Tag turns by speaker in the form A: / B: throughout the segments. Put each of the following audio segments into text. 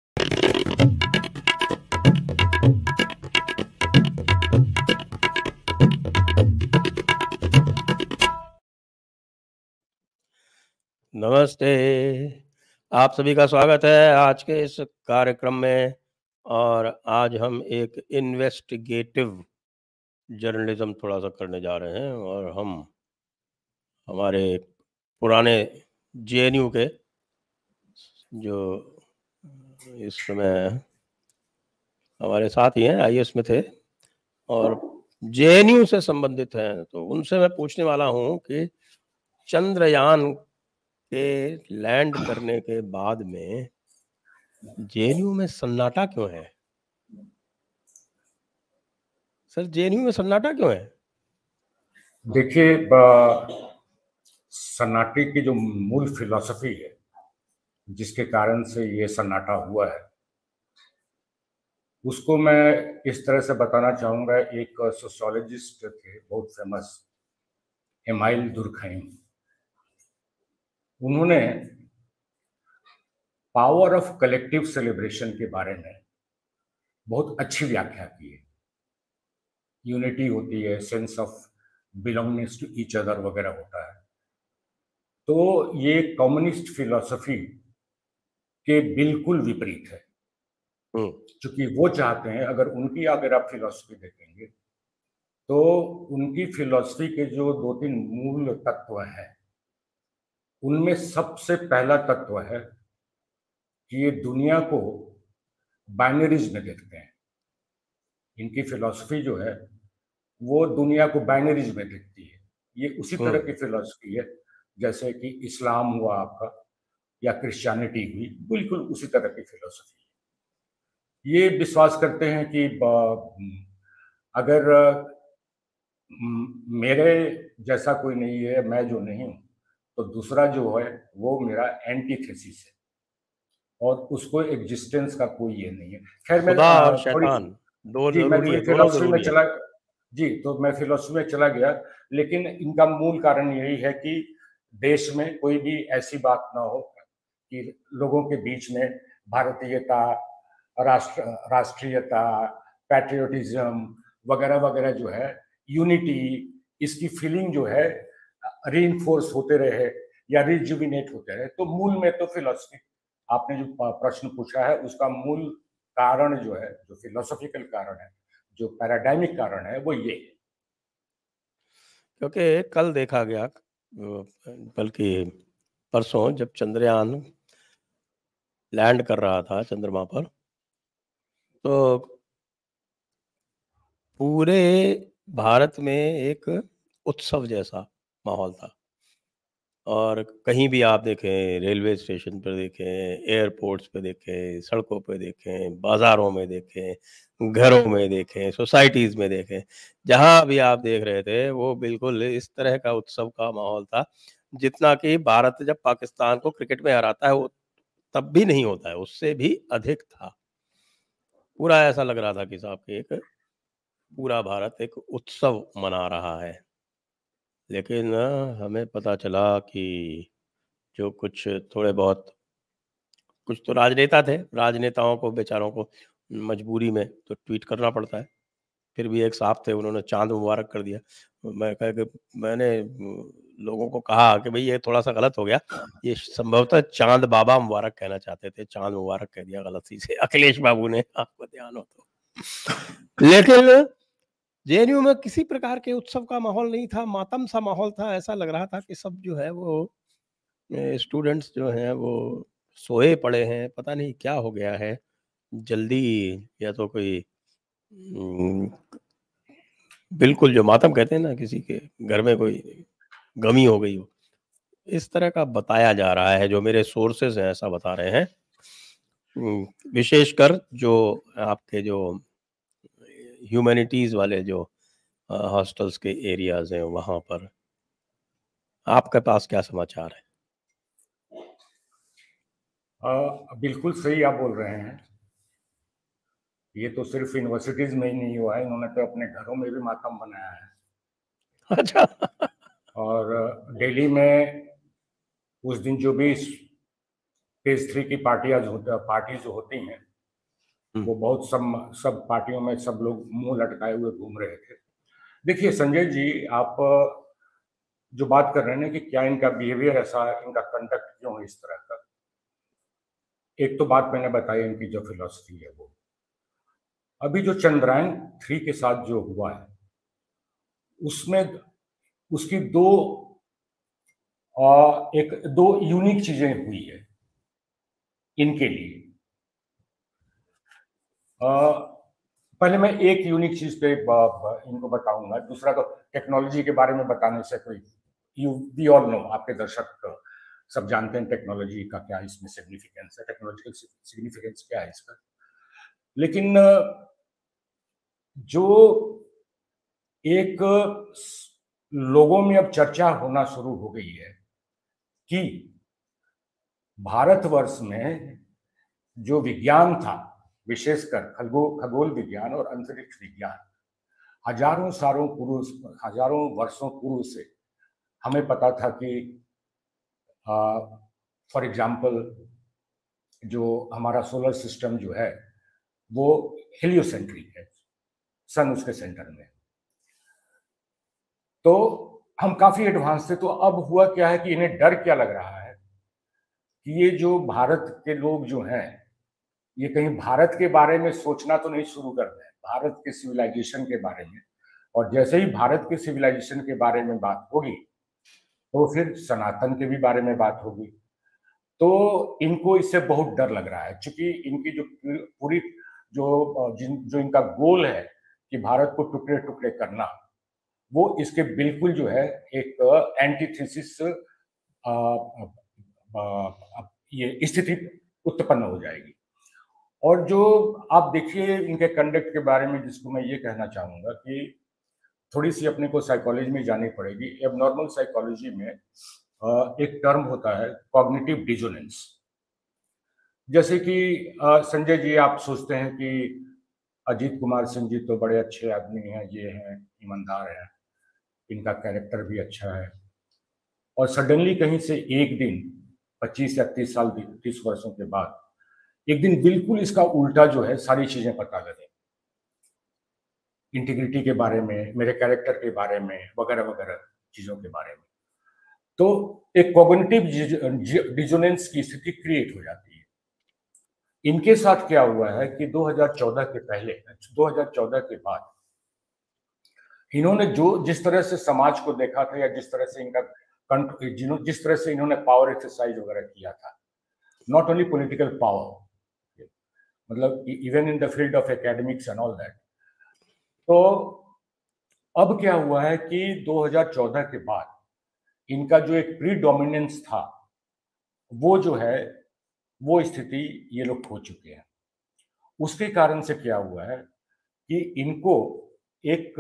A: नमस्ते, आप सभी का स्वागत है आज के इस कार्यक्रम में। और आज हम एक इन्वेस्टिगेटिव जर्नलिज्म थोड़ा सा करने जा रहे हैं और हम हमारे पुराने जेएनयू के जो इस समय हमारे साथ ही हैं, आईएएस में थे और जेएनयू से संबंधित हैं, तो उनसे मैं पूछने वाला हूं कि चंद्रयान के लैंड करने के बाद में जेएनयू में सन्नाटा क्यों है? सर, जेएनयू में सन्नाटा क्यों है?
B: देखिए, सन्नाटे की जो मूल फिलॉसफी है जिसके कारण से ये सन्नाटा हुआ है, उसको मैं इस तरह से बताना चाहूंगा। एक सोशियोलॉजिस्ट थे बहुत फेमस, एमाइल दुर्खैम। उन्होंने पावर ऑफ कलेक्टिव सेलिब्रेशन के बारे में बहुत अच्छी व्याख्या की है। यूनिटी होती है, sense of belongings to each other वगैरह होता है। तो ये कम्युनिस्ट फिलॉसफी के बिल्कुल विपरीत है। क्योंकि वो चाहते हैं, अगर आप फिलॉसफी देखेंगे तो उनकी फिलॉसफी के जो 2-3 मूल तत्व हैं, उनमें सबसे पहला तत्व है कि ये दुनिया को बाइनरीज में देखते हैं। इनकी फिलॉसफी जो है वो दुनिया को बाइनरीज में देखती है। ये उसी तरह की फिलॉसफी है जैसे कि इस्लाम हुआ आपका या क्रिश्चियनिटी हुई, बिल्कुल उसी तरह की फिलॉसफी है। ये विश्वास करते हैं कि अगर मेरे जैसा कोई नहीं है, मैं जो नहीं हूं, तो दूसरा जो है वो मेरा एंटीथेसिस है और उसको एग्जिस्टेंस का कोई ये नहीं है। खैर, मैं
A: खुदा और
B: थोड़ी
A: शैतान दो
B: जी, मैं
A: जरूरी
B: थोड़ी
A: है, दोनों
B: फिलॉसफी में
A: जरूरी है।
B: चला जी, तो मैं फिलॉसफी में चला गया। लेकिन इनका मूल कारण यही है कि देश में कोई भी ऐसी बात ना हो कि लोगों के बीच में भारतीयता, राष्ट्रीयता, पैट्रियोटिज्म वगैरह वगैरह जो है, यूनिटी, इसकी फीलिंग जो है रीइंफोर्स होते रहे या रिजुविनेट होते रहे। तो मूल में तो फिलॉसफी, आपने जो प्रश्न पूछा है उसका मूल कारण जो है, जो फिलोसॉफिकल कारण है, जो पैराडाइमिक कारण है, वो ये है।
A: क्योंकि कल देखा गया, बल्कि परसों, जब चंद्रयान लैंड कर रहा था चंद्रमा पर, तो पूरे भारत में एक उत्सव जैसा माहौल था। और कहीं भी आप देखें, रेलवे स्टेशन पर देखें, एयरपोर्ट्स पे देखें, सड़कों पे देखें, बाज़ारों में देखें, घरों में देखें, सोसाइटीज़ में देखें, जहाँ भी आप देख रहे थे वो बिल्कुल इस तरह का उत्सव का माहौल था जितना कि भारत जब पाकिस्तान को क्रिकेट में हराता है वो तब भी नहीं होता है, उससे भी अधिक था। पूरा ऐसा लग रहा था कि साहब कि एक पूरा भारत एक उत्सव मना रहा है। लेकिन हमें पता चला कि जो कुछ थोड़े बहुत, कुछ तो राजनेता थे, राजनेताओं को बेचारों को मजबूरी में तो ट्वीट करना पड़ता है। फिर भी एक साहब थे, उन्होंने चाँद मुबारक कर दिया। मैं कहा कि मैंने लोगों को कहा कि भई ये थोड़ा-सा गलत हो गया। ये संभवतः चाँद बाबा मुबारक कहना चाहते थे, चाँद मुबारक कह दिया गलती से अखिलेश बाबू ने, आपको ध्यान हो तो। लेकिन जेएनयू में किसी प्रकार के उत्सव का माहौल नहीं था, मातम सा माहौल था। ऐसा लग रहा था कि सब जो है वो स्टूडेंट्स जो हैं वो सोए पड़े हैं, पता नहीं क्या हो गया है। जल्दी या तो कोई बिल्कुल जो मातम कहते हैं ना, किसी के घर में कोई गमी हो गई हो, इस तरह का बताया जा रहा है, जो मेरे सोर्सेज हैं ऐसा बता रहे हैं। विशेषकर जो आपके जो ह्यूमैनिटीज़ वाले जो हॉस्टल्स के एरियाज़ हैं वहाँ पर। आपके पास क्या समाचार है?
B: बिल्कुल सही आप बोल रहे हैं। ये तो सिर्फ यूनिवर्सिटीज में ही नहीं हुआ है, इन्होंने तो अपने घरों में भी मातम बनाया है।
A: अच्छा।
B: और दिल्ली में उस दिन जो भी फेज 3 की पार्टीज जो होती हैं वो बहुत सब पार्टियों में सब लोग मुंह लटकाए हुए घूम रहे थे। देखिए संजय जी, आप जो बात कर रहे हैं ना कि क्या इनका बिहेवियर ऐसा है, इनका कंडक्ट क्यों है इस तरह का, एक तो बात मैंने बताई इनकी जो फिलॉसफी है वो। अभी जो चंद्रयान 3 के साथ जो हुआ है उसमें उसकी दो यूनिक चीजें हुई है इनके लिए। पहले मैं एक यूनिक चीज पे इनको बताऊंगा, दूसरा तो टेक्नोलॉजी के बारे में बताने से कोई, वी ऑल नो, आपके दर्शक सब जानते हैं टेक्नोलॉजी का क्या इसमें सिग्निफिकेंस है, टेक्नोलॉजिकल सिग्निफिकेंस क्या है इसका। लेकिन जो एक लोगों में अब चर्चा होना शुरू हो गई है कि भारतवर्ष में जो विज्ञान था, विशेषकर खगोल विज्ञान और अंतरिक्ष विज्ञान, हजारों वर्षों पूर्व से हमें पता था कि फॉर एग्जाम्पल जो हमारा सोलर सिस्टम जो है वो हेलियोसेंट्रिक है, सन उसके सेंटर में। तो हम काफी एडवांस थे। तो अब हुआ क्या है कि इन्हें डर क्या लग रहा है कि ये जो भारत के लोग जो हैं ये कहीं भारत के बारे में सोचना तो नहीं शुरू कर दें, भारत के सिविलाइजेशन के बारे में। और जैसे ही भारत के सिविलाइजेशन के बारे में बात होगी तो फिर सनातन के भी बारे में बात होगी। तो इनको इससे बहुत डर लग रहा है, क्योंकि इनकी जो पूरी जो इनका गोल है कि भारत को टुकड़े टुकड़े करना, वो इसके बिल्कुल जो है एक एंटीथेसिस ये स्थिति उत्पन्न हो जाएगी। और जो आप देखिए इनके कंडक्ट के बारे में, जिसको मैं ये कहना चाहूंगा कि थोड़ी सी अपने को साइकोलॉजी में जानी पड़ेगी। एबनॉर्मल साइकोलॉजी में एक टर्म होता है कॉग्निटिव डिसोनेंस। जैसे कि संजय जी, आप सोचते हैं कि अजीत कुमार सिंह जी तो बड़े अच्छे आदमी हैं, ये हैं, ईमानदार हैं, इनका कैरेक्टर भी अच्छा है, और सडनली कहीं से एक दिन 25 या 30 साल 30 वर्षों के बाद एक दिन बिल्कुल इसका उल्टा जो है सारी चीजें पता लगे, इंटीग्रिटी के बारे में, मेरे कैरेक्टर के बारे में, वगैरह वगैरह चीजों के बारे में। तो एक कॉग्निटिव डिसोनेंस की स्थिति क्रिएट हो जाती है। इनके साथ क्या हुआ है कि 2014 के पहले, 2014 के बाद इन्होंने जिस तरह से समाज को देखा था, या जिस तरह से जिस तरह से इन्होंने पावर एक्सरसाइज वगैरह किया था, नॉट ओनली पॉलिटिकल पावर, मतलब even in the field of academics and all that. तो अब क्या हुआ है कि 2014 के बाद इनका जो एक प्रीडोमिनेंस था, वो जो है वो स्थिति ये लोग खो चुके हैं। उसके कारण से क्या हुआ है कि इनको एक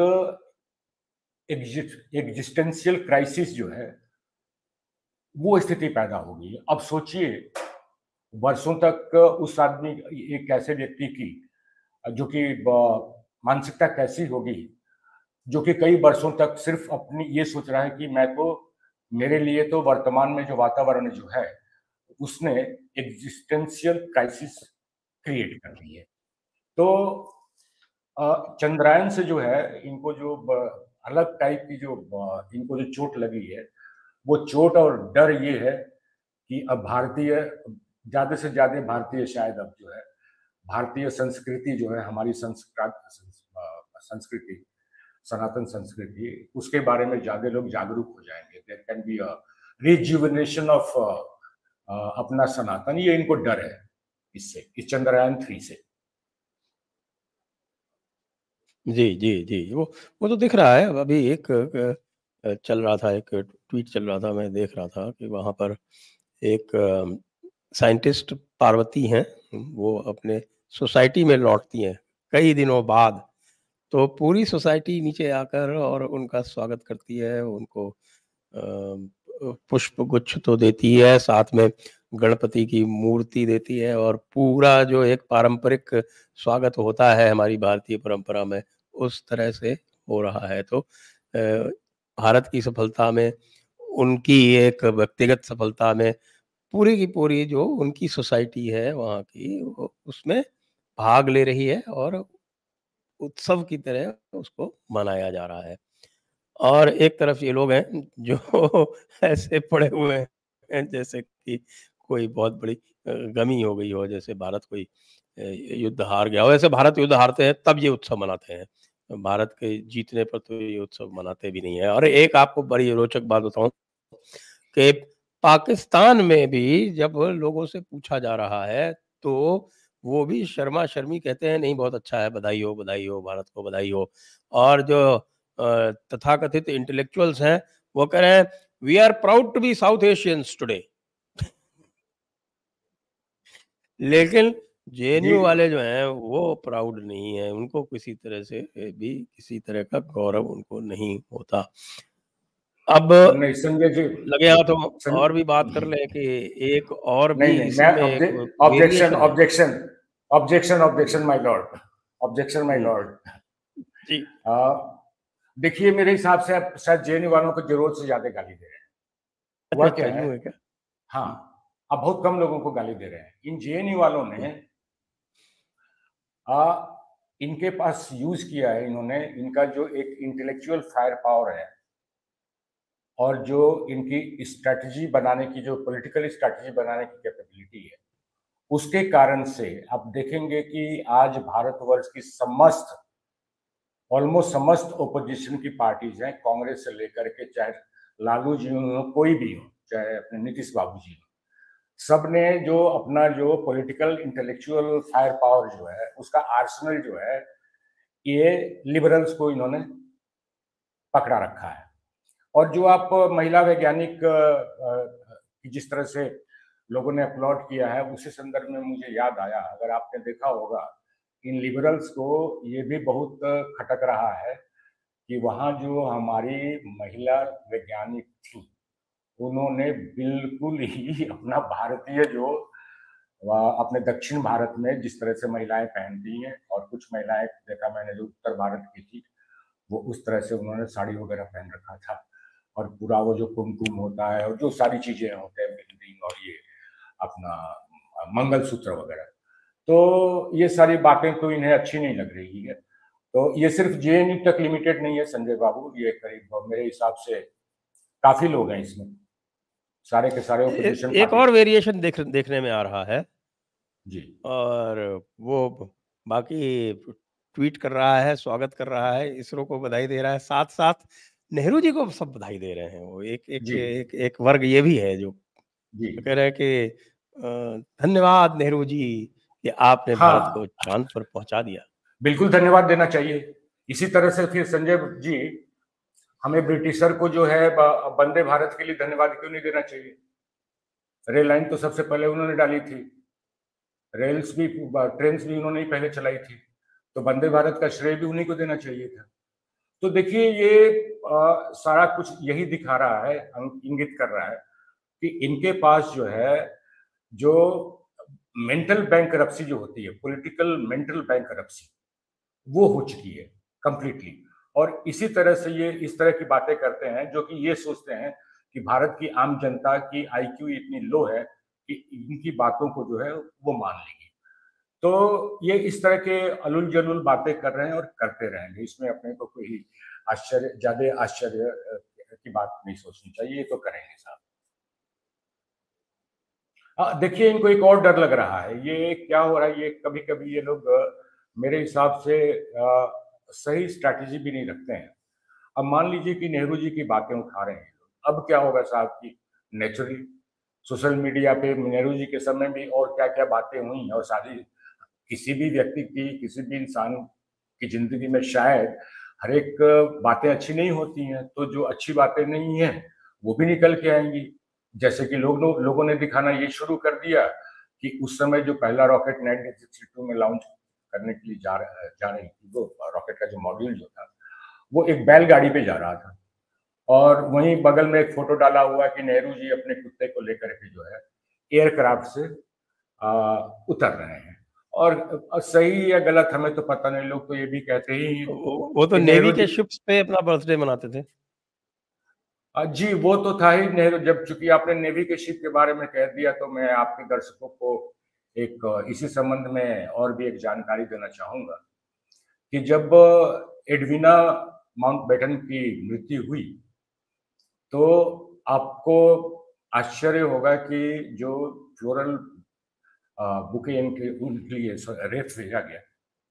B: एग्जिस्टेंशियल क्राइसिस जो है वो स्थिति पैदा हो गई। अब सोचिए वर्षों तक उस आदमी, एक ऐसे व्यक्ति की जो कि मानसिकता कैसी होगी, जो कि कई वर्षों तक सिर्फ अपनी ये सोच रहा है कि मैं तो, मेरे लिए तो वर्तमान में जो वातावरण जो है उसने एग्जिस्टेंशियल क्राइसिस क्रिएट कर दी है। तो चंद्रयान से जो है इनको जो अलग टाइप की जो इनको जो चोट लगी है, वो चोट और डर ये है कि अब ज्यादा से ज्यादा भारतीय, शायद अब जो है भारतीय संस्कृति जो है, हमारी संस्कृति, सनातन संस्कृति, उसके बारे में ज्यादा लोग जागरूक हो जाएंगे। There can be a rejuvenation of अपना सनातन। ये इनको डर है इससे, इस चंद्रयान 3 से।
A: जी, जी, जी। वो तो दिख रहा है। अभी एक चल रहा था, एक ट्वीट चल रहा था, मैं देख रहा था कि वहाँ पर एक साइंटिस्ट पार्वती हैं, वो अपने सोसाइटी में लौटती हैं कई दिनों बाद, तो पूरी सोसाइटी नीचे आकर और उनका स्वागत करती है, उनको पुष्प गुच्छ तो देती है, साथ में गणपति की मूर्ति देती है, और पूरा जो एक पारंपरिक स्वागत होता है हमारी भारतीय परंपरा में, उस तरह से हो रहा है। तो भारत की सफलता में, उनकी एक व्यक्तिगत सफलता में पूरी की पूरी जो उनकी सोसाइटी है वहाँ की, वो उसमें भाग ले रही है और उत्सव की तरह उसको मनाया जा रहा है। और एक तरफ ये लोग हैं जो ऐसे पड़े हुए हैं जैसे कि कोई बहुत बड़ी गमी हो गई हो, जैसे भारत कोई युद्ध हार गया हो। ऐसे भारत युद्ध हारते हैं तब ये उत्सव मनाते हैं। भारत के जीतने पर तो ये उत्सव मनाते भी नहीं है। और एक आपको बड़ी रोचक बात बताऊँ कि पाकिस्तान में भी जब लोगों से पूछा जा रहा है, तो वो भी शर्मा-शर्मी कहते हैं, नहीं बहुत अच्छा है, बधाई हो, भारत को बधाई हो। और जो तथाकथित इंटेलेक्चुअल्स हैं, वो कह रहे हैं, we are proud to be South Asians today. लेकिन
B: जी,
A: जेएनयू वाले जो हैं, वो प्राउड नहीं हैं, उनको किसी तरह से भी किसी तरह का गौरव उनको नहीं होता। अब
B: नहीं संजय जी,
A: लगे हाथ तो
B: सं,
A: और भी बात कर लें कि एक और भी
B: नहीं नहीं, मैं
A: इसी में एक
B: ऑब्जेक्शन
A: वेरिएशन है।
B: Objection objection objection my lord, objection my
A: हुँ,
B: लॉर्ड।
A: जी।
B: देखिए, मेरे हिसाब से आप शायद जेएनयू वालों को जरूरत से ज्यादा गाली दे रहे हैं।
A: अच्छा,
B: हुआ
A: अच्छा
B: क्या है,
A: यूँ है क्या?
B: हाँ,
A: हुँ,
B: आप बहुत कम लोगों को गाली दे रहे हैं। इन जेएनयू वालों
A: हुँ,
B: ने आ, इनके पास यूज किया है, इन्होंने इनका जो एक इंटेलेक्चुअल फायर पावर है और जो इनकी स्ट्रैटेजी बनाने की, जो पॉलिटिकल स्ट्रैटेजी बनाने की कैपेबिलिटी है, उसके कारण से आप देखेंगे कि आज भारतवर्ष की समस्त, ऑलमोस्ट समस्त ओपोजिशन की पार्टीज हैं, कांग्रेस से लेकर के, चाहे लालू जी हो, कोई भी हो, चाहे अपने नीतीश बाबू जी हो, सब ने जो अपना जो पॉलिटिकल इंटेलेक्चुअल फायर पावर जो है, उसका आर्सेनल जो है, ये लिबरल्स को इन्होंने पकड़ा रखा है। और जो आप महिला वैज्ञानिक जिस तरह से लोगों ने अपलॉड किया है, उसी संदर्भ में मुझे याद आया, अगर आपने देखा होगा, इन लिबरल्स को ये भी बहुत खटक रहा है कि वहाँ जो हमारी महिला वैज्ञानिक थी, उन्होंने बिल्कुल ही अपना भारतीय जो अपने दक्षिण भारत में जिस तरह से महिलाएं पहनती हैं, और कुछ महिलाएं देखा मैंने जो उत्तर भारत की थी, वो उस तरह से उन्होंने साड़ी वगैरह पहन रखा था, और पूरा वो जो कुमकुम होता है और जो सारी चीजें होते हैं, बिल्डिंग और ये अपना मंगलसूत्र वगैरह, तो ये सारी बातें तो इन्हें अच्छी नहीं लग रही है। तो ये सिर्फ जेएनयू तक लिमिटेड नहीं है संजय बाबू, ये करीब मेरे हिसाब से काफी लोग हैं इसमें, सारे के सारे
A: ए
B: ओपोजिशन
A: एक
B: पार्टी।
A: और वेरिएशन देखने में आ रहा है
B: जी
A: और वो बाकी ट्वीट कर रहा है, स्वागत कर रहा है, इसरो को बधाई दे रहा है, साथ-साथ नेहरू जी को सब बधाई दे रहे हैं। वो एक एक
B: जी
A: एक एक वर्ग ये भी है जो
B: जी।
A: कह रहे हैं कि धन्यवाद नेहरू जी कि आपने भारत को
B: हाँ,
A: चाँद पर पहुँचा दिया।
B: बिल्कुल धन्यवाद देना चाहिए। इसी तरह से फिर संजय जी, हमें ब्रिटिशर को जो है वंदे भारत के लिए धन्यवाद क्यों नहीं देना चाहिए? रेल लाइन तो सबसे पहले उन्होंने डाली थी, रेल्स भी, ट्रेन भी उन्होंने ही पहले चलाई थी, तो वंदे भारत का श्रेय भी उन्हीं को देना चाहिए था। तो देखिए, ये सारा कुछ यही दिखा रहा है, इंगित कर रहा है कि इनके पास जो है, जो मेंटल बैंकरप्सी जो होती है, पॉलिटिकल मेंटल बैंकरप्सी, वो हो चुकी है कंप्लीटली। और इसी तरह से ये इस तरह की बातें करते हैं, जो कि ये सोचते हैं कि भारत की आम जनता की आईक्यू इतनी लो है कि इनकी बातों को जो है वो मान लेगी। तो ये इस तरह के अलुल जलुल बातें कर रहे हैं और करते रहेंगे, इसमें अपने को कोई आश्चर्य, ज्यादा आश्चर्य की बात नहीं सोचनी चाहिए, ये तो करेंगे साहब। हाँ, देखिए, इनको एक और डर लग रहा है, ये क्या हो रहा है, ये कभी कभी ये लोग मेरे हिसाब से सही स्ट्रैटेजी भी नहीं रखते हैं। अब मान लीजिए कि नेहरू जी की बातें उठा रहे हैं, अब क्या होगा साहब की, नेचुरली सोशल मीडिया पे नेहरू जी के समय भी और क्या क्या बातें हुई, और सारी किसी भी व्यक्ति की, किसी भी इंसान की जिंदगी में शायद हर एक बातें अच्छी नहीं होती हैं, तो जो अच्छी बातें नहीं है वो भी निकल के आएंगी। जैसे कि लोगों ने दिखाना ये शुरू कर दिया कि उस समय जो पहला रॉकेट 1962 में लॉन्च करने के लिए जा रही थी, वो रॉकेट का जो मॉड्यूल जो था, वो एक बैलगाड़ी पे जा रहा था, और वहीं बगल में एक फोटो डाला हुआ कि नेहरू जी अपने कुत्ते को लेकर के जो है एयरक्राफ्ट से उतर रहे हैं। और सही या गलत हमें तो पता नहीं, लोग तो ये भी कहते ही हैं
A: वो तो
B: कि नेहरू
A: नेवी
B: जी,
A: के शिप्स पे अपना बर्थडे मनाते थे।
B: जी, वो तो था ही नेहरू। जब चूंकि आपने नेवी के शिप के बारे में कह दिया, तो मैं आपके दर्शकों को एक इसी संबंध में और भी एक जानकारी देना चाहूंगा कि जब एडविना माउंटबेटन की मृत्यु हुई, तो आपको आश्चर्य होगा कि जो फ्लोरल बुके उनके लिए रेत भेजा गया,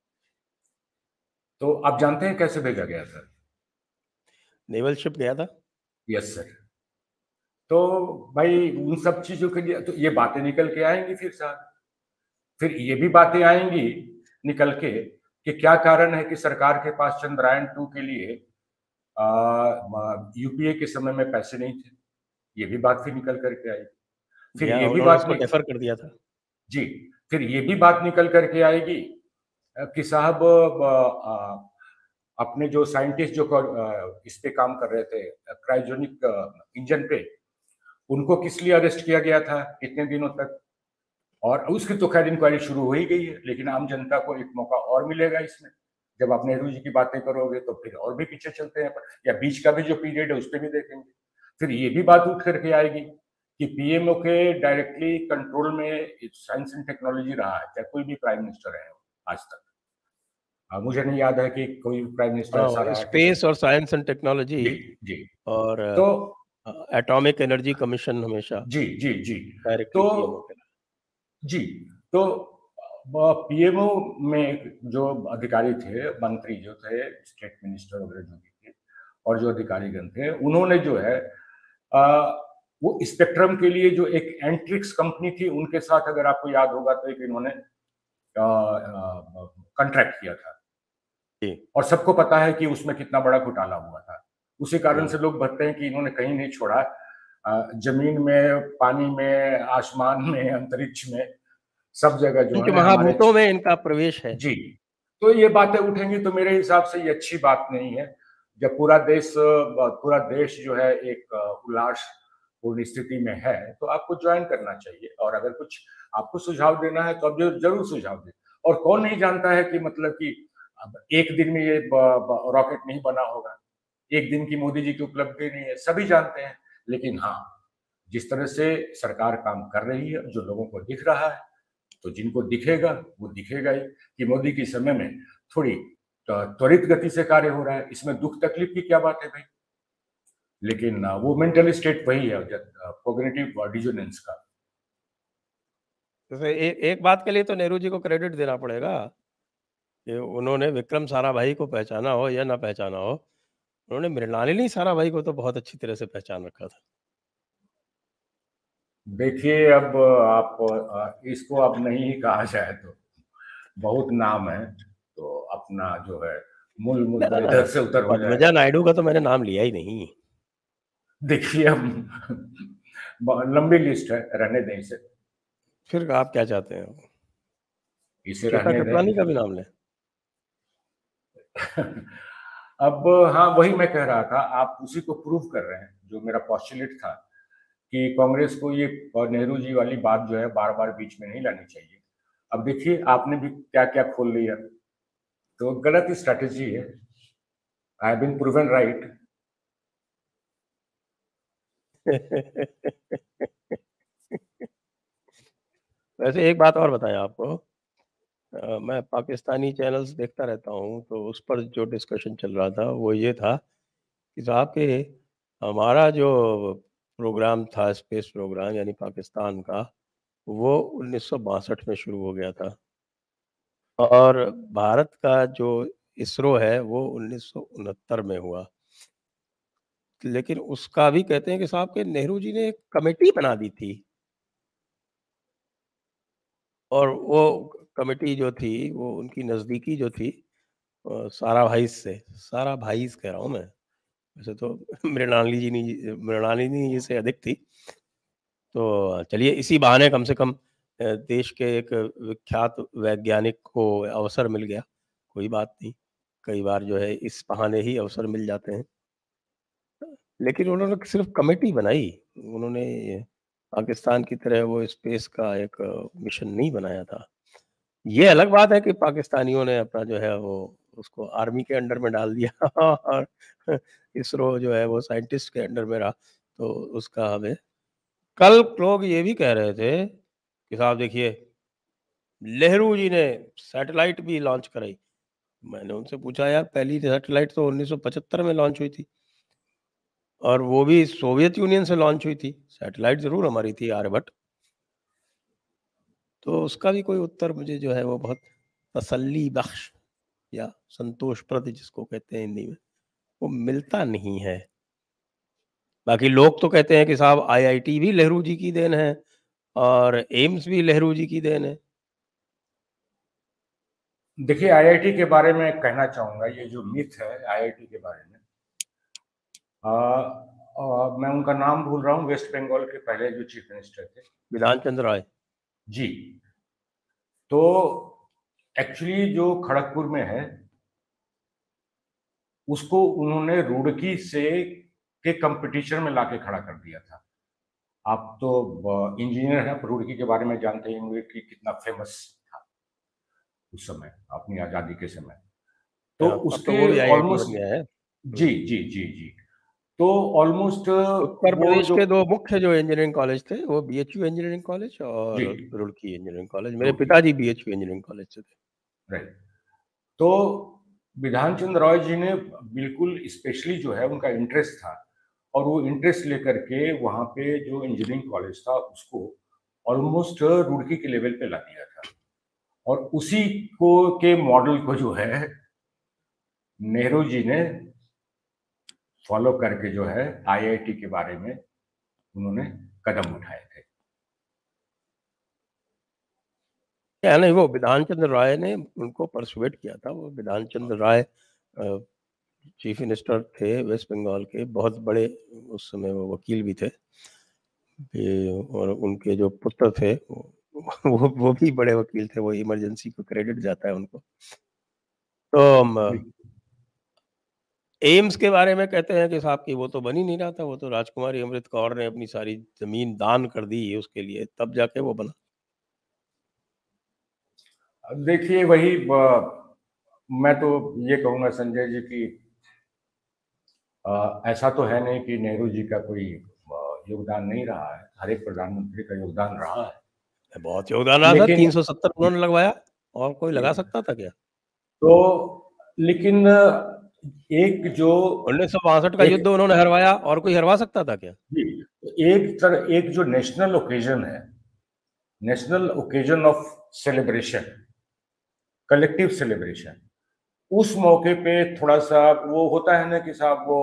B: तो आप जानते हैं कैसे भेजा गया था?
A: नेवल शिप गया था।
B: Yes sir. तो भाई उन सब चीजों के लिए तो ये बातें निकल के आएंगी, फिर ये भी बातें आएंगी निकल के कि क्या कारण है कि सरकार के पास चंद्रयान 2 के लिए यूपीए के समय में पैसे नहीं थे। ये भी बात फिर निकल करके आई। फिर
A: या
B: ये भी
A: उन्होंने
B: बात
A: इसको डेफर कर दिया था।
B: जी, फिर ये भी बात निकल करके आएगी कि साहब अपने जो साइंटिस्ट जो इस पे काम कर रहे थे, क्रायोजेनिक इंजन पे, उनको किस लिए अरेस्ट किया गया था इतने दिनों तक? और उसकी तो खैर इंक्वायरी शुरू हो ही गई है, लेकिन आम जनता को एक मौका और मिलेगा इसमें। जब आप नेहरू जी की बातें करोगे तो फिर और भी पीछे चलते हैं, या बीच का भी जो पीरियड है उस पर भी देखेंगे। फिर ये भी बात उठ करके आएगी कि पीएमओ के डायरेक्टली कंट्रोल में साइंस एंड टेक्नोलॉजी रहा है, चाहे कोई भी प्राइम मिनिस्टर है आज तक। मुझे नहीं याद है कि कोई प्राइम मिनिस्टर ऐसा
A: हाँ,
B: रहा है कि
A: स्पेस और साइंस एंड टेक्नोलॉजी
B: जी जी।
A: और
B: तो
A: एटॉमिक एनर्जी कमीशन हमेशा
B: जी जी जी।
A: डायरेक्टली
B: तो
A: पीएमओ के।
B: जी, तो पीएमओ में जो अधिकारी थे, मंत्री जो थे, स्टेट मिनिस्टर वगैरह जो भी थे, और जो अधिकारीगण थे, उन्होंने जो है वो स्पेक्ट्रम के लिए जो एक एंट्रिक्स कंपनी थी, उनके साथ अगर आपको याद होगा तो एक इन्होंने कॉन्ट्रैक्ट किया था।
A: जी।
B: और सबको पता है कि उसमें कितना बड़ा घोटाला हुआ था। उसी कारण से
A: हम्म।
B: लोग बताते हैं कि इन्होंने कहीं नहीं छोड़ा, जमीन में, पानी में, आसमान में, अंतरिक्ष में, सब जगह जो है हमारे
A: पंचमहाभूतों में इनका प्रवेश है।
B: जी। तो ये बातें उठेंगी तो मेरे हिसाब से ये अच्छी बात नहीं है। जब पूरा देश जो है एक उल्लासपूर्ण स्थिति में है, तो आपको ज्वाइन करना चाहिए। और अगर कुछ आपको सुझाव देना है तो आप जरूर सुझाव दें। और कौन नहीं जानता है कि मतलब कि अब एक दिन में ये रॉकेट नहीं बना होगा, एक दिन की मोदी जी की उपलब्धि नहीं है, सभी जानते हैं। लेकिन हाँ, जिस तरह से सरकार काम कर रही है, जो लोगों को दिख रहा है, तो जिनको दिखेगा वो दिखेगा ही कि मोदी के समय में थोड़ी त्वरित गति से कार्य हो रहा है। इसमें दुख तकलीफ की क्या बात है भाई? लेकिन वो मेंटल स्टेट वही है, कॉग्निटिव डिसोनेंस का।
A: जैसे एक बात के लिए तो नेहरू जी को क्रेडिट देना पड़ेगा कि उन्होंने विक्रम साराभाई को पहचाना हो या ना पहचाना हो, उन्होंने मृणालिनी साराभाई को तो बहुत अच्छी तरह से पहचान रखा था।
B: देखिए, अब आप इसको अब नहीं ही कहा जाए तो बहुत नाम है, तो अपना जो है मूल
A: ना,
B: मुद्दा इधर से उतर हो
A: पद्मजा
B: जाएगा।
A: नायडू का तो मैंने नाम लिया ही नहीं।
B: देखिए, हम लंबी लिस्ट है, रहने दें इसे।
A: फिर आप क्या चाहते हैं?
B: इसे
A: श्वेता
B: रहने
A: कृपलानी
B: दें।
A: का भी नाम लें?
B: अब हाँ, वही मैं कह रहा था, आप उसी को प्रूव कर रहे हैं जो मेरा पॉस्टुलेट था कि कांग्रेस को ये नेहरू जी वाली बात जो है बार बार बीच में नहीं लानी चाहिए। अब देखिए, आपने भी क्या क्या खोल लिया, तो गलत स्ट्रैटेजी है। I have been proven right.
A: वैसे एक बात और बताएं आपको, मैं पाकिस्तानी चैनल्स देखता रहता हूँ, तो उस पर जो डिस्कशन चल रहा था वो ये था कि साहब के हमारा जो प्रोग्राम था, स्पेस प्रोग्राम यानी पाकिस्तान का, वो 1962 में शुरू हो गया था और भारत का जो इसरो है वो 1969 में हुआ। लेकिन उसका भी कहते हैं कि साहब के नेहरू जी ने एक कमेटी बना दी थी और वो कमेटी जो थी वो उनकी नज़दीकी जो थी साराभाई कह रहा हूँ मैं, वैसे तो मृणालिनी जी से अधिक थी। तो चलिए इसी बहाने कम से कम देश के एक विख्यात वैज्ञानिक को अवसर मिल गया, कोई बात नहीं, कई बार जो है इस बहाने ही अवसर मिल जाते हैं। लेकिन उन्होंने सिर्फ कमेटी बनाई, उन्होंने पाकिस्तान की तरह वो स्पेस का एक मिशन नहीं बनाया था। ये अलग बात है कि पाकिस्तानियों ने अपना जो है वो उसको आर्मी के अंडर में डाल दिया और इसरो जो है वो साइंटिस्ट के अंडर में रहा। तो उसका हमें कल लोग ये भी कह रहे थे कि साहब देखिए, नेहरू जी ने सैटेलाइट भी लॉन्च कराई। मैंने उनसे पूछा, यार पहली सैटेलाइट तो 1975 में लॉन्च हुई थी और वो भी सोवियत यूनियन से लॉन्च हुई थी। सैटेलाइट जरूर हमारी थी, आर्यभट्ट। तो उसका भी कोई उत्तर मुझे जो है वो बहुत तसल्ली बख्श या संतोषप्रद जिसको कहते हैं हिंदी में, वो मिलता नहीं है। बाकी लोग तो कहते हैं कि साहब आईआईटी भी नेहरू जी की देन है और एम्स भी नेहरू जी की देन है।
B: देखिए, आईआईटी के बारे में कहना चाहूंगा, ये जो मिथ है आईआईटी के बारे में, मैं उनका नाम भूल रहा हूँ, वेस्ट बंगाल के पहले जो चीफ मिनिस्टर थे,
A: विधान चंद्र राय
B: जी। तो एक्चुअली जो खड़गपुर में है उसको उन्होंने रुड़की से के कंपटीशन में लाके खड़ा कर दिया था। आप तो इंजीनियर हैं, रुड़की के बारे में जानते ही होंगे कि कितना फेमस था उस समय, अपनी आजादी के समय। तो
A: अब तो
B: उसके
A: वो भी आईआईटी बन
B: ऑलमोस्ट,
A: गया है।
B: जी जी जी जी, तो ऑलमोस्ट
A: उत्तर
B: वो
A: प्रदेश
B: जो,
A: के दो मुख्य जो इंजीनियरिंग कॉलेज थे वो बीएचयू इंजीनियरिंग कॉलेज
B: जी,
A: और रुड़की इंजीनियरिंग कॉलेज। मेरे
B: रुड़की,
A: पिताजी बीएचयू इंजीनियरिंग कॉलेज से थे।
B: राइट। तो विधान चंद्र रॉय जी ने बिल्कुल स्पेशली जो है उनका इंटरेस्ट था, और वो इंटरेस्ट लेकर के वहाँ पे जो इंजीनियरिंग कॉलेज था उसको ऑलमोस्ट रुड़की के लेवल पे ला दिया था। और उसी को के मॉडल को जो है नेहरू जी ने फॉलो करके जो है आईआईटी के बारे में उन्होंने कदम उठाए थे।
A: क्या नहीं, वो विधान चंद्र राय ने उनको परसुएट किया था। वो विधान चंद्र राय चीफ मिनिस्टर थे वेस्ट बंगाल के, बहुत बड़े उस समय वो वकील भी थे। और उनके जो पुत्र थे वो भी बड़े वकील थे। वो इमरजेंसी को क्रेडिट जाता है उनको। तो एम्स के बारे में कहते हैं कि साहब की वो तो बन ही नहीं रहा था, वो तो राजकुमारी अमृत कौर ने अपनी सारी जमीन दान कर दी उसके लिए, तब जाके वो बना।
B: देखिए, वही मैं तो ये कहूंगा संजय जी की ऐसा तो है नहीं कि नेहरू जी का कोई योगदान नहीं रहा है। हर एक प्रधानमंत्री का योगदान रहा है,
A: बहुत योगदान रहा था।
B: लेकिन
A: 370 उन्होंने लगवाया, और कोई लगा सकता था क्या?
B: तो लेकिन एक जो
A: 1962 का
B: एक
A: युद्ध उन्होंने हरवाया, और कोई हरवा सकता था क्या?
B: एक जो नेशनल ओकेजन है, national occasion of celebration, collective celebration, उस मौके पे थोड़ा सा वो होता है ना कि साहब वो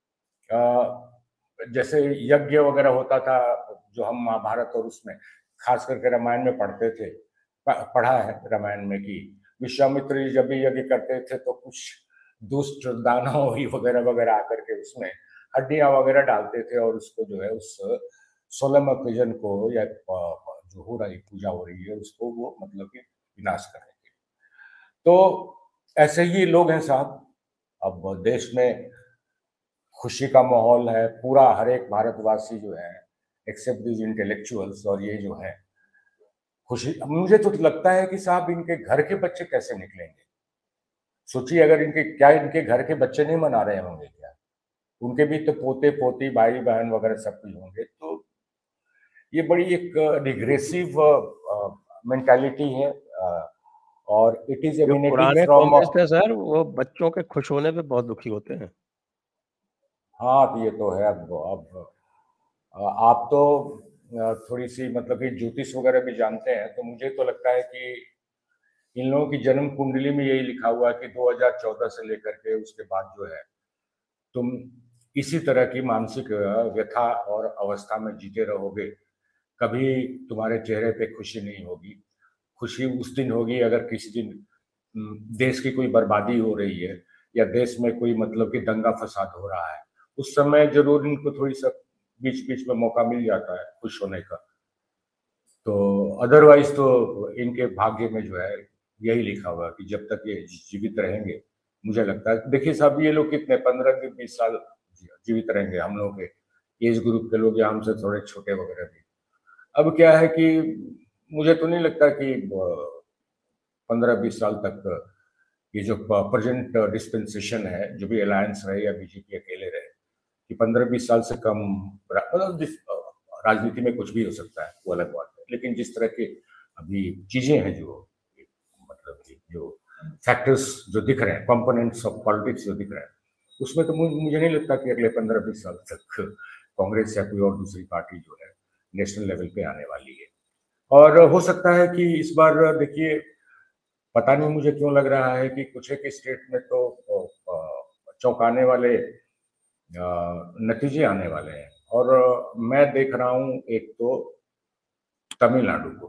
B: जैसे यज्ञ वगैरह होता था, जो हम महाभारत और उसमें खास करके रामायण में पढ़ते थे, पढ़ा है रामायण में कि विश्वामित्र जी जब भी यज्ञ करते थे तो कुछ दुष्ट दानव ही वगैरह वगैरह आकर के उसमें हड्डियां वगैरह डालते थे, और उसको जो है उस सोलम ओकेजन को, या जो हो रही पूजा हो रही है उसको, वो मतलब कि विनाश कर रहे थे। तो ऐसे ही लोग हैं साहब। अब देश में खुशी का माहौल है, पूरा हर एक भारतवासी जो है, एक्सेप्ट दीज इंटेलेक्चुअल्स, और ये जो है खुशी, मुझे तो लगता है कि साहब इनके घर के बच्चे कैसे निकलेंगे। सोचिए, अगर इनके घर के बच्चे नहीं मना रहे होंगे क्या, उनके भी तो पोते पोती भाई बहन वगैरह सब कुछ होंगे। तो ये बड़ी एक रिग्रेसिव मेंटालिटी है, और इट इज
A: जो
B: एमिनेटिंग
A: पुराने
B: फ्रॉम,
A: कम्युनिस्ट है सर, वो बच्चों के खुश होने पे बहुत दुखी होते हैं।
B: हाँ ये तो है। अब आप तो थोड़ी सी मतलब कि ज्योतिष वगैरह भी जानते हैं, तो मुझे तो लगता है कि इन लोगों की जन्म कुंडली में यही लिखा हुआ है कि 2014 से लेकर के उसके बाद जो है तुम इसी तरह की मानसिक व्यथा और अवस्था में जीते रहोगे। कभी तुम्हारे चेहरे पे खुशी नहीं होगी। खुशी उस दिन होगी अगर किसी दिन देश की कोई बर्बादी हो रही है, या देश में कोई मतलब कि दंगा फसाद हो रहा है, उस समय जरूर इनको थोड़ी सा बीच बीच में मौका मिल जाता है खुश होने का। तो अदरवाइज तो इनके भाग्य में जो है यही लिखा हुआ है कि जब तक ये जीवित रहेंगे, मुझे लगता है, देखिए साहब ये लोग कितने 15 से 20 साल जीवित रहेंगे, हम लोग के एज ग्रुप के लोग, या हमसे थोड़े छोटे वगैरह भी। अब क्या है कि मुझे तो नहीं लगता कि 15-20 साल तक ये जो प्रेजेंट डिस्पेंसेशन है, जो भी अलायंस रहे या बीजेपी अकेले रहे, कि 15-20 साल से कम, मतलब राजनीति में कुछ भी हो सकता है, वो अलग बात है, लेकिन जिस तरह के अभी चीजें हैं, जो मतलब जो फैक्टर्स जो दिख रहे हैं, कंपोनेंट्स ऑफ पॉलिटिक्स जो दिख रहे हैं, उसमें तो मुझे नहीं लगता कि अगले 15-20 साल तक कांग्रेस या कोई और दूसरी पार्टी जो है नेशनल लेवल पे आने वाली है। और हो सकता है कि इस बार देखिए, पता नहीं मुझे क्यों लग रहा है कि कुछ एक स्टेट में तो चौंकाने वाले नतीजे आने वाले हैं। और मैं देख रहा हूं एक तो तमिलनाडु को,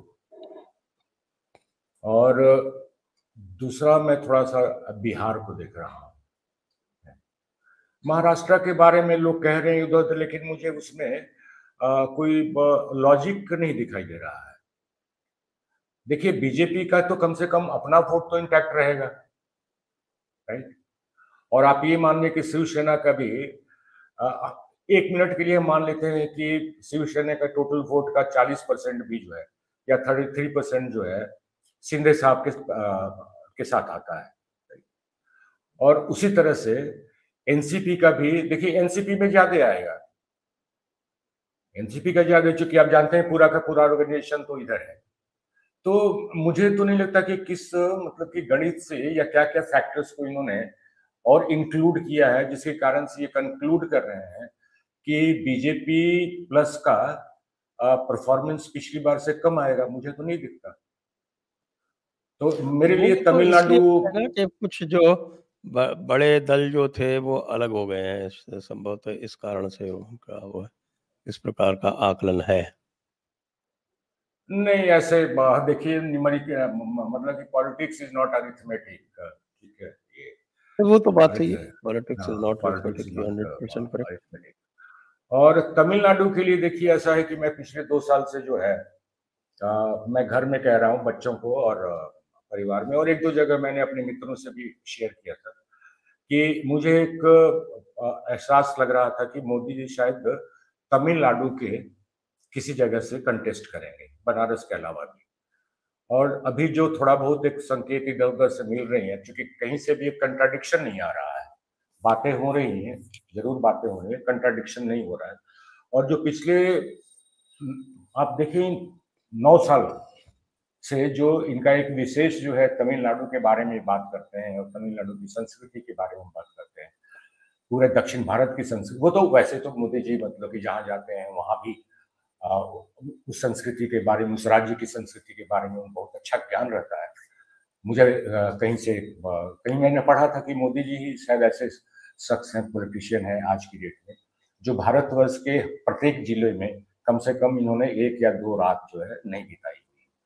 B: और दूसरा मैं थोड़ा सा बिहार को देख रहा हूं। महाराष्ट्र के बारे में लोग कह रहे हैं उधर, लेकिन मुझे उसमें कोई लॉजिक नहीं दिखाई दे रहा है। देखिए, बीजेपी का तो कम से कम अपना वोट तो इंटैक्ट रहेगा, राइट। और आप ये मान लें कि शिवसेना का भी, एक मिनट के लिए मान लेते हैं कि शिवसेना का टोटल वोट का 40% भी जो है, या 33% जो है, शिंदे साहब के साथ आता है। और उसी तरह से एनसीपी का भी, देखिए एनसीपी में ज्यादा आएगा, एनसीपी का ज्यादा, चूंकि आप जानते हैं पूरा का पूरा ऑर्गेनाइजेशन तो इधर है। तो मुझे तो नहीं लगता कि किस मतलब कि गणित से या क्या क्या फैक्टर्स को इन्होंने और इंक्लूड किया है, जिसके कारण से ये कंक्लूड कर रहे हैं कि बीजेपी प्लस का परफॉर्मेंस पिछली बार से कम आएगा। मुझे तो नहीं दिखता। तो मेरे लिए
A: तो
B: तमिलनाडु,
A: कि कुछ जो बड़े दल जो थे वो अलग हो गए हैं, संभवतः इस कारण से उनका वो इस प्रकार का आकलन है।
B: नहीं ऐसे देखिए, न्यूमेरिक मतलब कि पॉलिटिक्स इज नॉट अरिथमेटिक, ठीक है। ये
A: वो तो बात सही है, politics is not
B: politics is
A: arithmetic,
B: not
A: 100% correct.
B: Arithmetic. और तमिलनाडु के लिए देखिए, ऐसा है कि मैं पिछले 2 साल से जो है, मैं घर में कह रहा हूँ बच्चों को और परिवार में, और एक दो जगह मैंने अपने मित्रों से भी शेयर किया था कि मुझे एक एहसास लग रहा था कि मोदी जी शायद तमिलनाडु के किसी जगह से कंटेस्ट करेंगे, बनारस के अलावा भी। और अभी जो थोड़ा बहुत एक संकेत इधर उधर से मिल रही है, क्योंकि कहीं से भी एक कंट्राडिक्शन नहीं आ रहा है, बातें हो रही हैं, जरूर बातें हो रही है, कंट्राडिक्शन नहीं हो रहा है। और जो पिछले आप देखिए 9 साल से जो इनका एक विशेष जो है, तमिलनाडु के बारे में बात करते हैं और तमिलनाडु की संस्कृति के बारे में बात करते हैं, पूरे दक्षिण भारत की संस्कृति, वो तो वैसे तो मोदी जी मतलब कि जहाँ जाते हैं वहां भी उस संस्कृति के बारे में, उस राज्य की संस्कृति के बारे में उनको बहुत अच्छा ज्ञान रहता है। मुझे कहीं मैंने पढ़ा था कि मोदी जी ही शायद ऐसे शख्स हैं, पॉलिटिशियन है आज की डेट में, जो भारतवर्ष के प्रत्येक जिले में कम से कम इन्होंने 1 या 2 रात जो है नहीं बिताई।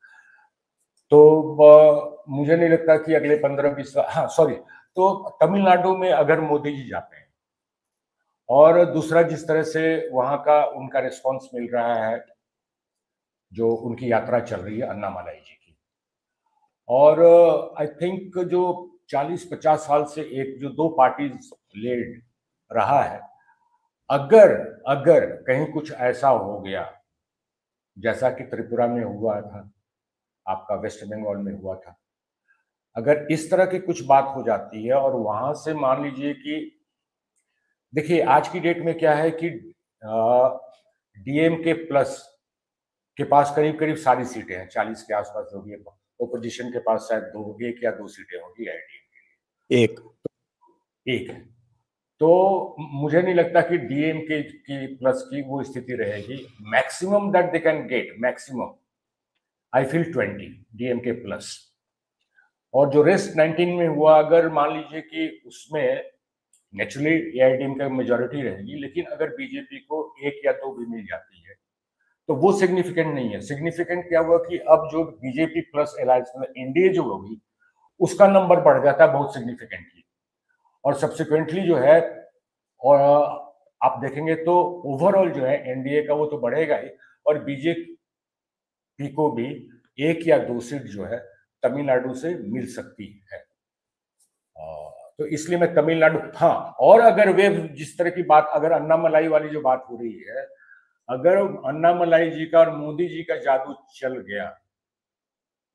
B: तो मुझे नहीं लगता कि अगले 15-20 साल, हाँ सॉरी, तो तमिलनाडु में अगर मोदी जी जाते हैं, और दूसरा जिस तरह से वहां का उनका रिस्पांस मिल रहा है, जो उनकी यात्रा चल रही है अन्नामलाई जी की, और आई थिंक जो 40-50 साल से एक जो 2 पार्टीज लेड रहा है, अगर अगर कहीं कुछ ऐसा हो गया जैसा कि त्रिपुरा में हुआ था, आपका वेस्ट बंगाल में हुआ था, अगर इस तरह की कुछ बात हो जाती है और वहां से मान लीजिए कि, देखिए आज की डेट में क्या है कि डीएमके प्लस के पास करीब करीब सारी सीटें हैं, 40 के आसपास होगी। ओपोजिशन के पास शायद 1 या 2 सीटें होगी, आईडीएमके एक है। तो मुझे नहीं लगता कि डीएमके की प्लस की वो स्थिति रहेगी। Maximum that they can get, maximum I feel 20 DMK plus. और जो रेस्ट 19 में हुआ, अगर मान लीजिए कि उसमें नेचुरली एआईडीएमके मेजोरिटी रहेगी, लेकिन अगर बीजेपी को 1 या 2 भी मिल जाती है तो वो सिग्निफिकेंट नहीं है। सिग्निफिकेंट क्या हुआ कि अब जो बीजेपी प्लस अलायंस में एनडीए जो होगी, उसका नंबर बढ़ जाता है बहुत सिग्निफिकेंटली, और सब्सिक्वेंटली जो है, और आप देखेंगे तो ओवरऑल जो है एनडीए का वो तो बढ़ेगा ही, और बीजेपी को भी 1 या 2 सीट जो है तमिलनाडु से मिल सकती है। तो इसलिए मैं तमिलनाडु, हाँ, और अगर वे जिस तरह की बात, अगर अन्नामलाई वाली जो बात हो रही है, अगर अन्नामलाई जी का और मोदी जी का जादू चल गया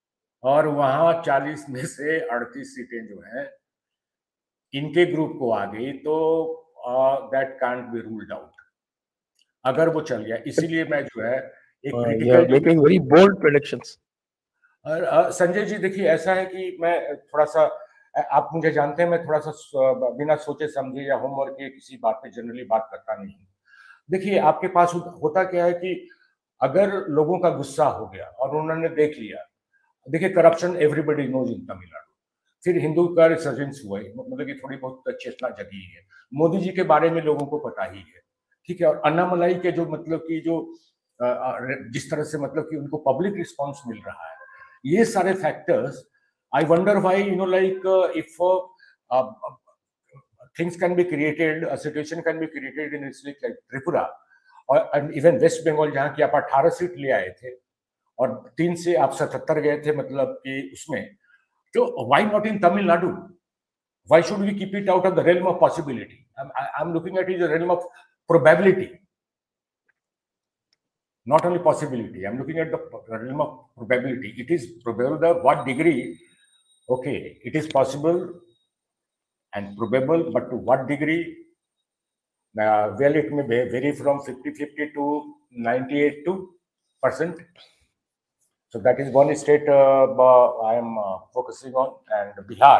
B: और वहां 40 में से 38 सीटें जो है इनके ग्रुप को आ गई, तो that can't be ruled out अगर वो चल गया। इसीलिए मैं जो है एक
A: you are
B: critical
A: making very bold predictions.
B: और संजय जी देखिए, ऐसा है कि मैं थोड़ा सा, आप मुझे जानते हैं, मैं थोड़ा सा बिना सोचे समझे या होमवर्क के किसी बात पे जनरली बात करता नहीं हूँ। देखिए आपके पास होता क्या है कि अगर लोगों का गुस्सा हो गया और उन्होंने देख लिया, देखिए corruption everybody knows in Tamil Nadu, फिर हिंदू का रिसर्जेंस हुआ है, मतलब कि थोड़ी बहुत चेतना जगी है, मोदी जी के बारे में लोगों को पता ही है, ठीक है। और अन्नामलाई के जो मतलब कि जो जिस तरह से मतलब कि उनको पब्लिक रिस्पॉन्स मिल रहा है, ये सारे factors, I wonder why like if things can be created, a situation can be created in a state like Tripura और इवन वेस्ट बंगाल, जहाँ की आप 18 सीट ले आए थे और 3 से आप 77 गए थे, मतलब कि उसमें, तो why not in Tamil Nadu? Why should we keep it out of the realm of possibility? I'm looking at it in the realm of probability, not only possibility. I'm looking at the realm of probability. It is probable that what degree, okay, it is possible and probable, but to what degree? Well, it may vary from 50-50 to 98%. So that is one state I am focusing on, and Bihar.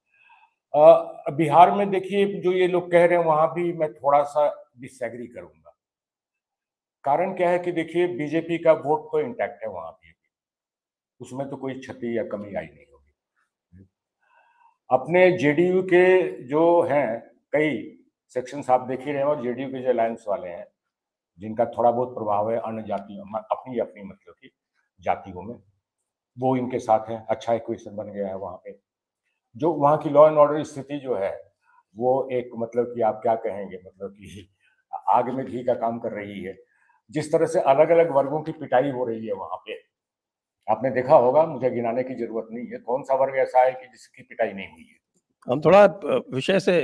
B: Bihar में देखिए जो ये लोग कह रहे हैं, वहां भी मैं थोड़ा सा डिसएग्री करूंगा। कारण क्या है कि देखिए बीजेपी का वोट तो इंटैक्ट है वहां भी, उसमें तो कोई क्षति या कमी आई नहीं होगी। अपने जेडीयू के जो हैं कई सेक्शंस आप देख ही रहे हैं, और जेडीयू के जो अलायंस वाले हैं जिनका थोड़ा बहुत प्रभाव है अन्य जातियों, अपनी अपनी मतलब की जातियों में, वो इनके साथ है। अच्छा इक्वेशन बन गया है वहां पे। जो वहाँ की लॉ एंड ऑर्डर स्थिति जो है, वो एक मतलब कि आप क्या कहेंगे, मतलब कि आग में घी का काम कर रही है। जिस तरह से अलग अलग वर्गों की पिटाई हो रही है वहां पे, आपने देखा होगा, मुझे गिनाने की जरूरत नहीं है कौन सा वर्ग ऐसा है कि जिसकी पिटाई नहीं हुई है।
A: हम थोड़ा विषय से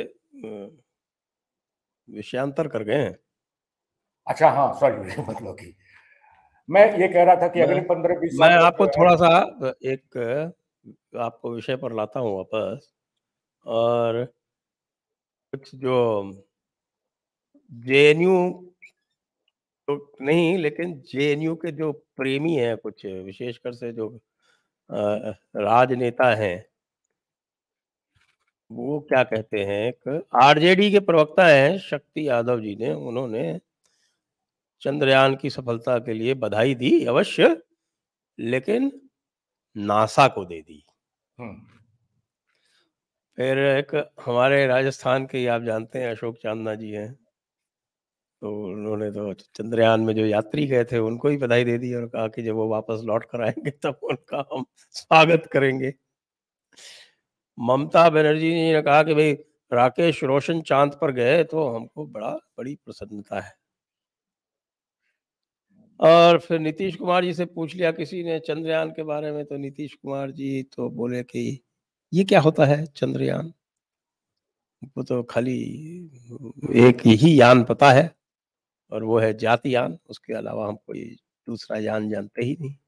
A: विषयांतर कर गए हैं।
B: अच्छा हाँ, सॉरी मतलब कि मैं ये कह रहा था कि अगले 15-20
A: मैं
B: साल तक
A: आपको
B: जो है,
A: थोड़ा सा एक आपको विषय पर लाता हूँ वापस, और कुछ जो जेएनयू तो नहीं, लेकिन जेएनयू के जो प्रेमी हैं कुछ, विशेषकर से जो राजनेता हैं, वो क्या कहते हैं, एक आरजेडी के प्रवक्ता हैं शक्ति यादव जी ने, उन्होंने चंद्रयान की सफलता के लिए बधाई दी अवश्य, लेकिन नासा को दे दी। फिर एक हमारे राजस्थान के ही आप जानते हैं अशोक चांदना जी हैं, तो उन्होंने तो चंद्रयान में जो यात्री गए थे उनको ही बधाई दे दी और कहा कि जब वो वापस लौट कर आएंगे तब उनका हम स्वागत करेंगे। ममता बनर्जी जी ने कहा कि भाई राकेश रोशन चांद पर गए तो हमको बड़ी प्रसन्नता है। और फिर नीतीश कुमार जी से पूछ लिया किसी ने चंद्रयान के बारे में, तो नीतीश कुमार जी तो बोले कि ये क्या होता है चंद्रयान, वो तो खाली एक ही यान पता है और वो है जातियान, उसके अलावा हम कोई दूसरा यान जानते ही नहीं।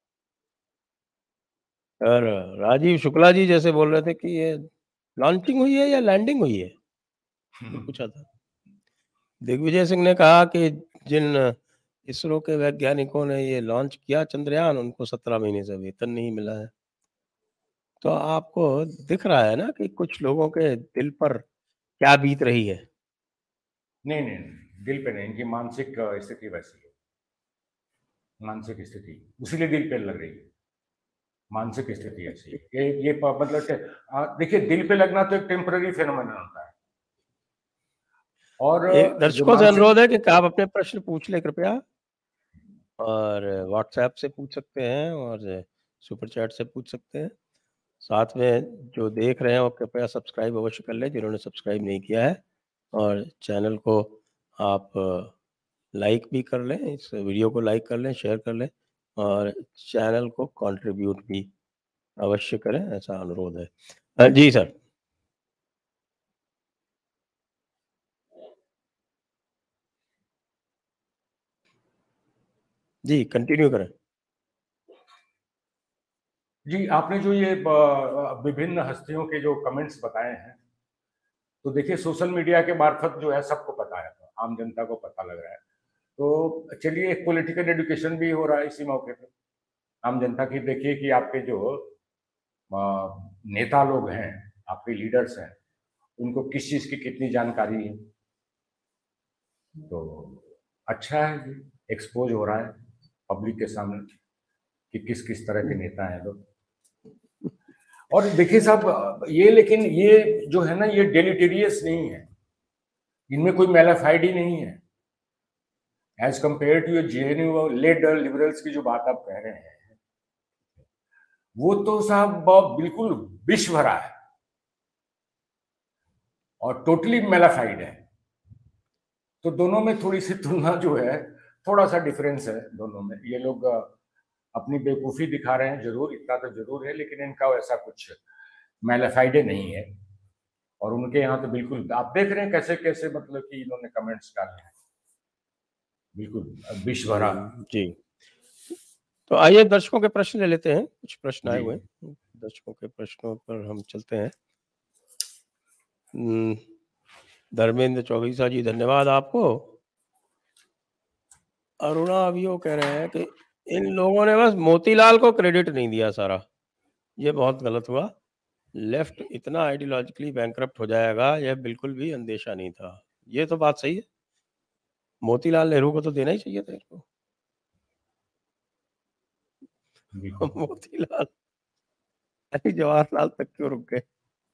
A: और राजीव शुक्ला जी जैसे बोल रहे थे कि ये लॉन्चिंग हुई है या लैंडिंग हुई है, ये पूछा था। दिग्विजय सिंह ने कहा कि जिन इसरो के वैज्ञानिकों ने ये लॉन्च किया चंद्रयान, उनको 17 महीने से वेतन नहीं मिला है। तो आपको दिख रहा है ना कि कुछ लोगों के दिल पर क्या बीत रही है।
B: नहीं नहीं नहीं, दिल पे नहीं, इनकी मानसिक स्थिति वैसी है, मानसिक स्थिति उसीलिए दिल पे लग रही है, मानसिक स्थिति ऐसी है। ये मतलब देखिए दिल पे लगना तो एक टेम्पररी फेनोमेनन होता है, और
A: एक
B: जो
A: दर्शकों से
B: मानसिक,
A: अनुरोध है कि आप अपने प्रश्न पूछ लें कृपया, और व्हाट्सएप से पूछ सकते हैं और सुपर चैट से पूछ सकते हैं। साथ में जो देख रहे हैं वो कृपया सब्सक्राइब अवश्य कर लें जिन्होंने सब्सक्राइब नहीं किया है, और चैनल को आप लाइक भी कर लें, इस वीडियो को लाइक कर लें, शेयर कर लें, और चैनल को कंट्रीब्यूट भी अवश्य करें, ऐसा अनुरोध है। जी सर। जी कंटिन्यू करें।
B: जी, आपने जो ये विभिन्न हस्तियों के जो कमेंट्स बताए हैं, तो देखिए सोशल मीडिया के मार्फत जो है सबको पता है, आम जनता को पता लग रहा है। तो चलिए एक पॉलिटिकल एजुकेशन भी हो रहा है इसी मौके पे। आम जनता की देखिए कि आपके जो नेता लोग हैं, आपके लीडर्स हैं, उनको किस चीज़ की कितनी जानकारी है। तो अच्छा है, एक्सपोज हो रहा है पब्लिक के सामने कि किस किस तरह के नेता हैं लोग। और देखिए साहब, ये लेकिन ये जो है ना, ये डेलिटेरियस नहीं है, इनमें कोई मेलाफाइड ही नहीं है as compared to JNU led liberals की जो बात आप कह रहे हैं, वो तो साहब बिल्कुल विष भरा है और टोटली मेलाफाइड है। तो दोनों में थोड़ी सी तुलना जो है, थोड़ा सा डिफरेंस है दोनों में। ये लोग अपनी बेवकूफी दिखा रहे हैं जरूर, इतना तो जरूर है, लेकिन इनका वैसा कुछ मेलाफाइडे नहीं है। और उनके यहाँ तो बिल्कुल आप देख रहे हैं कैसे कैसे मतलब कि इन्होंने कमेंट्स डाले हैं, बिल्कुल विष भरा।
A: जी। तो आइए दर्शकों के प्रश्न ले लेते हैं, कुछ प्रश्न आए
B: जी
A: हुए हैं, दर्शकों के प्रश्नों पर हम चलते हैं। धर्मेंद्र चौधरी जी, धन्यवाद आपको। अरुणा अभी वो कह रहे हैं कि इन लोगों ने बस मोतीलाल को क्रेडिट नहीं दिया सारा, ये बहुत गलत हुआ। लेफ्ट इतना आइडियोलॉजिकली बैंकरप्ट हो जाएगा, यह बिल्कुल भी अंदेशा नहीं था। ये तो बात सही है, मोतीलाल नेहरू को तो देना ही चाहिए था इनको। मोतीलाल अरे जवाहरलाल तक क्यों रुक गए।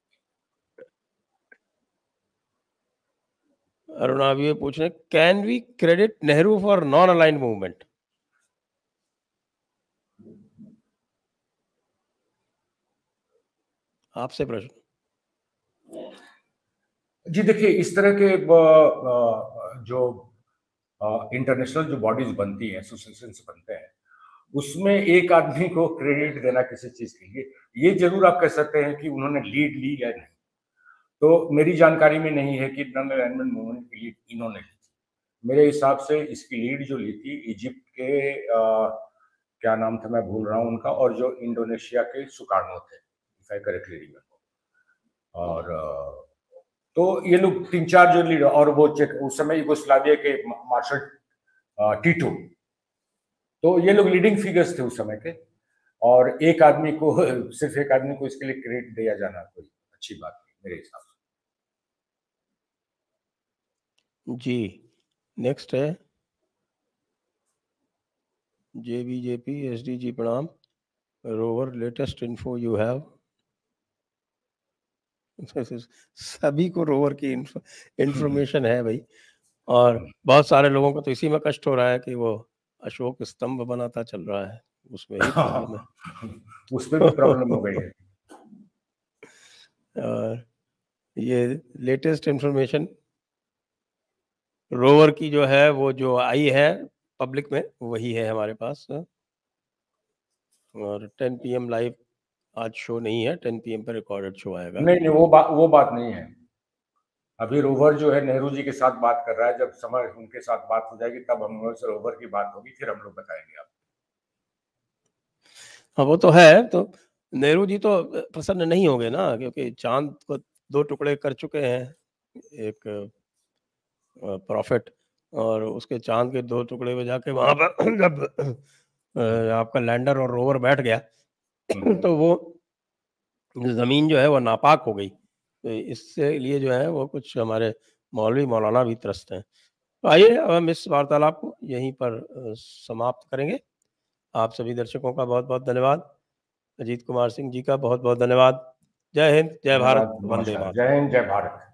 A: अरुणा अभी ये पूछ रहे, can we credit Nehru for non aligned movement? आपसे प्रश्न।
B: जी देखिए, इस तरह के जो इंटरनेशनल जो बॉडीज बनती हैं, एसोसिएशंस बनते हैं, उसमें एक आदमी को क्रेडिट देना किसी चीज के लिए, ये जरूर आप कह सकते हैं कि उन्होंने लीड ली या नहीं। तो मेरी जानकारी में नहीं है कि नॉन अलाइनमेंट मूवमेंट की लीड इन्होंने ली थी। मेरे हिसाब से इसकी लीड जो ली थी इजिप्ट के क्या नाम था, मैं भूल रहा हूँ उनका, और जो इंडोनेशिया के सुकार्नो थे, इफ आई करेक्टली रिमेम्बर। और तो ये लोग तीन चार जो लीडर, और वो चेक उस समय यूगोस्लाविया के मार्शल टीटो, तो ये लोग लीडिंग फिगर्स थे उस समय के। और एक आदमी को सिर्फ एक आदमी को इसके लिए क्रेडिट दिया जाना कोई अच्छी बात नहीं मेरे हिसाब से।
A: जी नेक्स्ट है जेबीजेपी एसडीजी, प्रणाम। Rover latest info you have. सभी को रोवर की इंफॉर्मेशन है भाई, और बहुत सारे लोगों को तो इसी में कष्ट हो रहा है कि वो अशोक स्तंभ बनाता चल रहा है, उसमें ही प्रॉब्लम है।
B: उसमें भी प्रॉब्लम हो गई है।
A: और ये लेटेस्ट इंफॉर्मेशन रोवर की जो है, वो जो आई है पब्लिक में, वही है हमारे पास। और 10 PM लाइव आज शो नहीं है, 10 PM पर रिकॉर्डेड शो आएगा।
B: नहीं नहीं, वो बात नहीं है। अभी रोवर जो है नेहरू जी के साथ बात कर रहा है, जब समय उनके साथ बात हो जाएगी तब हम लोग से रोवर की बात होगी, फिर हम लोग बताएंगे आपको।
A: हाँ वो तो है, तो नेहरू जी तो प्रसन्न नहीं होंगे ना, क्योंकि चांद को 2 टुकड़े कर चुके हैं एक प्रॉफिट, और उसके चांद के 2 टुकड़े में जाके वहां पर जब आपका लैंडर और रोवर बैठ गया तो वो जमीन जो है वो नापाक हो गई। तो इससे लिए जो है वो कुछ हमारे मौलवी मौलाना भी त्रस्त हैं। तो आइए अब हम इस वार्तालाप को यहीं पर समाप्त करेंगे। आप सभी दर्शकों का बहुत बहुत धन्यवाद। अजीत कुमार सिंह जी का बहुत बहुत धन्यवाद। जय हिंद, जय भारत,
B: धन्यवाद,
A: वंदे
B: नमस्कार,
A: मातरम।
B: जय हिंद, जय भारत।